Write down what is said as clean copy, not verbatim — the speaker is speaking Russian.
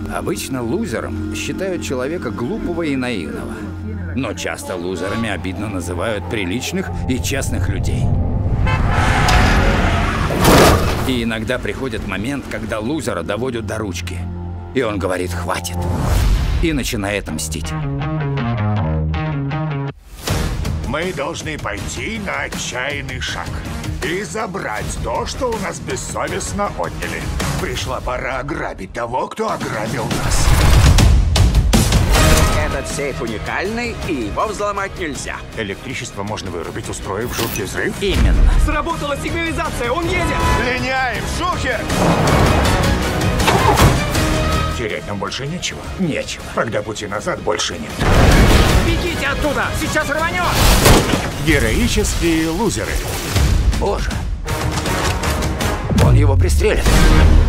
Обычно лузером считают человека глупого и наивного. Но часто лузерами обидно называют приличных и честных людей. И иногда приходит момент, когда лузера доводят до ручки. И он говорит «хватит» и начинает мстить. Мы должны пойти на отчаянный шаг и забрать то, что у нас бессовестно отняли. Пришла пора ограбить того, кто ограбил нас. Этот сейф уникальный, и его взломать нельзя. Электричество можно вырубить, устроив жуткий взрыв. Именно. Сработала сигнализация, он едет! Линяем, шухер! Терять нам больше нечего. Нечего. Тогда пути назад больше нет. Бегите оттуда, сейчас рванет! Героические лузеры. Боже. Он его пристрелит.